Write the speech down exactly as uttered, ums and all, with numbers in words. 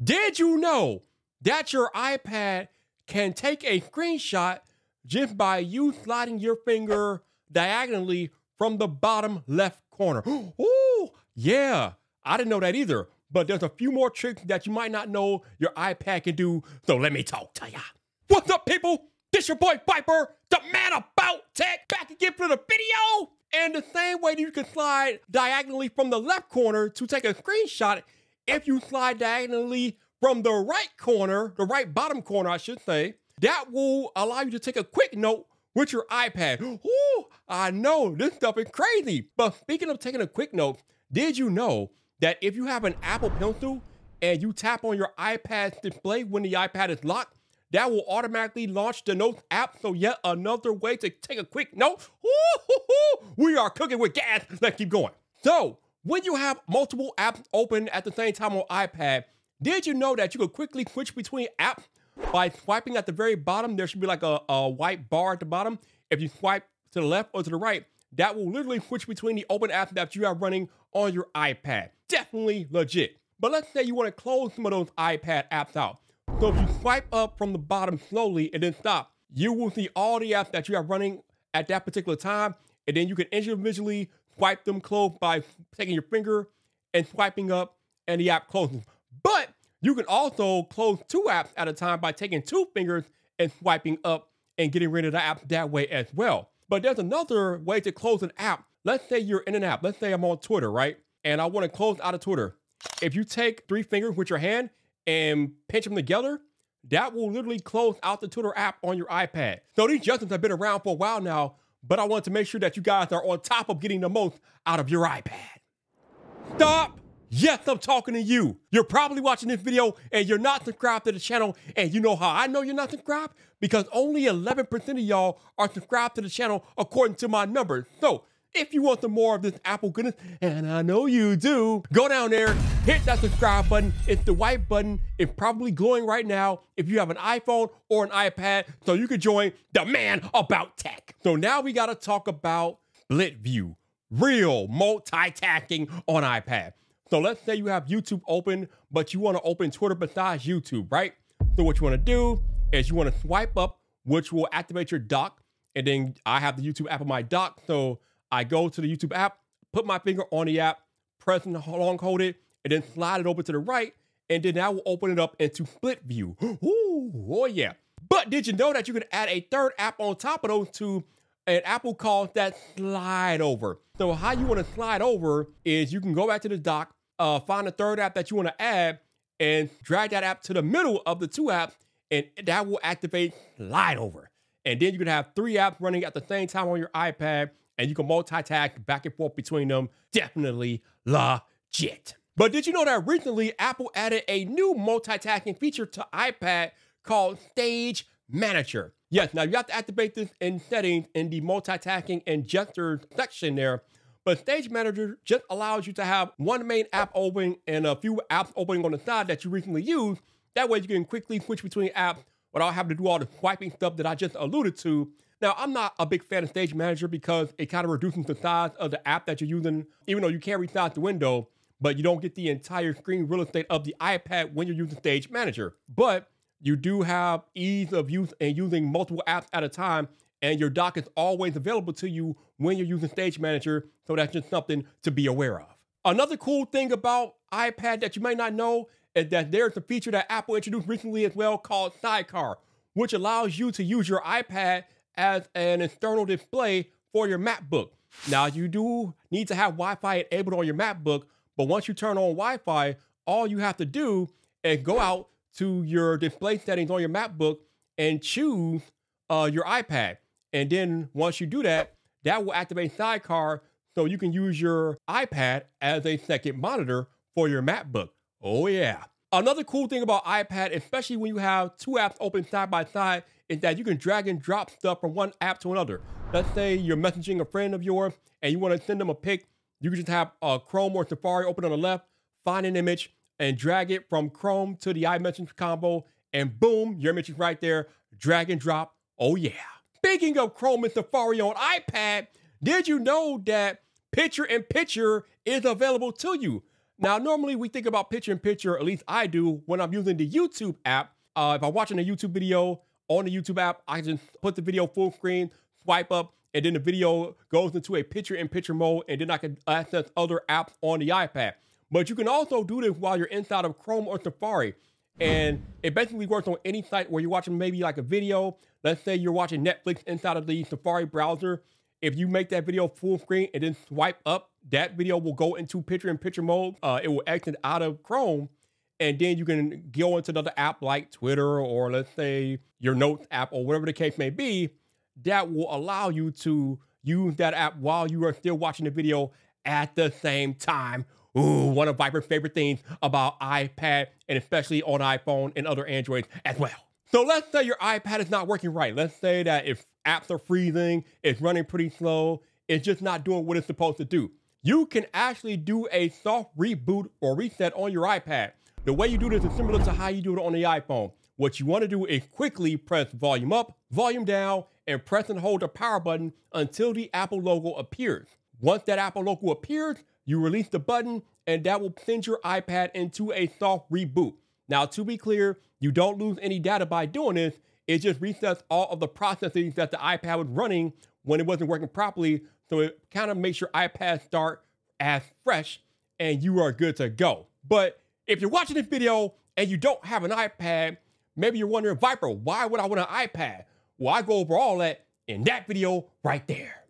Did you know that your iPad can take a screenshot just by you sliding your finger diagonally from the bottom left corner? Ooh, yeah, I didn't know that either. But there's a few more tricks that you might not know your iPad can do, so let me talk to ya. What's up, people? This your boy Viper, the man about tech, back again for the video. And the same way that you can slide diagonally from the left corner to take a screenshot, if you slide diagonally from the right corner, the right bottom corner, I should say, that will allow you to take a quick note with your iPad. Ooh, I know, this stuff is crazy. But speaking of taking a quick note, did you know that if you have an Apple Pencil and you tap on your iPad's display when the iPad is locked, that will automatically launch the Notes app? So yet another way to take a quick note. Ooh, we are cooking with gas. Let's keep going. So when you have multiple apps open at the same time on iPad, did you know that you could quickly switch between apps by swiping at the very bottom? There should be like a, a white bar at the bottom. If you swipe to the left or to the right, that will literally switch between the open apps that you have running on your iPad. Definitely legit. But let's say you want to close some of those iPad apps out. So if you swipe up from the bottom slowly and then stop, you will see all the apps that you have running at that particular time. And then you can individually swipe them closed by taking your finger and swiping up, and the app closes. But you can also close two apps at a time by taking two fingers and swiping up and getting rid of the app that way as well. But there's another way to close an app. Let's say you're in an app. Let's say I'm on Twitter, right? And I want to close out of Twitter. If you take three fingers with your hand and pinch them together, that will literally close out the Twitter app on your iPad. So these adjustments have been around for a while now, but I want to make sure that you guys are on top of getting the most out of your iPad. Stop! Yes, I'm talking to you. You're probably watching this video and you're not subscribed to the channel. And you know how I know you're not subscribed? Because only eleven percent of y'all are subscribed to the channel according to my numbers. So if you want some more of this Apple goodness, and I know you do, go down there, hit that subscribe button. It's the white button. It's probably glowing right now if you have an iPhone or an iPad, so you can join the man about tech. So now we gotta talk about split view, real multitasking on iPad. So let's say you have YouTube open, but you wanna open Twitter besides YouTube, right? So what you wanna do is you wanna swipe up, which will activate your dock, and then I have the YouTube app on my dock, so I go to the YouTube app, put my finger on the app, press and long hold it, and then slide it over to the right, and then that will open it up into split view. Ooh, oh yeah. But did you know that you can add a third app on top of those two, and Apple calls that slide over? So how you want to slide over is you can go back to the dock, uh, find a third app that you want to add, and drag that app to the middle of the two apps, and that will activate slide over. And then you can have three apps running at the same time on your iPad, and you can multitask back and forth between them. Definitely legit. But did you know that recently Apple added a new multitasking feature to iPad called Stage Manager? Yes, now you have to activate this in settings in the multitasking and gestures section there. But Stage Manager just allows you to have one main app open and a few apps opening on the side that you recently used. That way you can quickly switch between apps without having to do all the swiping stuff that I just alluded to. Now, I'm not a big fan of Stage Manager because it kind of reduces the size of the app that you're using, even though you can resize the window, but you don't get the entire screen real estate of the iPad when you're using Stage Manager. But you do have ease of use and using multiple apps at a time, and your dock is always available to you when you're using Stage Manager, so that's just something to be aware of. Another cool thing about iPad that you might not know is that there's a feature that Apple introduced recently as well called Sidecar, which allows you to use your iPad as an external display for your MacBook. Now, you do need to have Wi-Fi enabled on your MacBook, but once you turn on Wi-Fi, all you have to do is go out to your display settings on your MacBook and choose uh, your iPad. And then once you do that, that will activate Sidecar so you can use your iPad as a second monitor for your MacBook. Oh yeah. Another cool thing about iPad, especially when you have two apps open side by side, is that you can drag and drop stuff from one app to another. Let's say you're messaging a friend of yours and you want to send them a pic. You can just have uh, Chrome or Safari open on the left, find an image, and drag it from Chrome to the iMessage combo, and boom, your image is right there. Drag and drop. Oh yeah. Speaking of Chrome and Safari on iPad, did you know that Picture in Picture is available to you? Now, normally we think about picture-in-picture, at least I do, when I'm using the YouTube app. Uh, if I'm watching a YouTube video on the YouTube app, I just put the video full screen, swipe up, and then the video goes into a picture-in-picture mode, and then I can access other apps on the iPad. But you can also do this while you're inside of Chrome or Safari. And it basically works on any site where you're watching maybe like a video. Let's say you're watching Netflix inside of the Safari browser. If you make that video full screen and then swipe up, that video will go into picture-in-picture mode. Uh, it will exit out of Chrome, and then you can go into another app like Twitter or let's say your Notes app or whatever the case may be. That will allow you to use that app while you are still watching the video at the same time. Ooh, one of Viper's favorite things about iPad, and especially on iPhone and other Androids as well. So let's say your iPad is not working right. Let's say that if apps are freezing, it's running pretty slow, it's just not doing what it's supposed to do. You can actually do a soft reboot or reset on your iPad. The way you do this is similar to how you do it on the iPhone. What you want to do is quickly press volume up, volume down, and press and hold the power button until the Apple logo appears. Once that Apple logo appears, you release the button, and that will send your iPad into a soft reboot. Now, to be clear, you don't lose any data by doing this. It just resets all of the processes that the iPad was running when it wasn't working properly. So it kind of makes your iPad start as fresh, and you are good to go. But if you're watching this video and you don't have an iPad, maybe you're wondering, Viper, why would I want an iPad? Well, I go over all that in that video right there.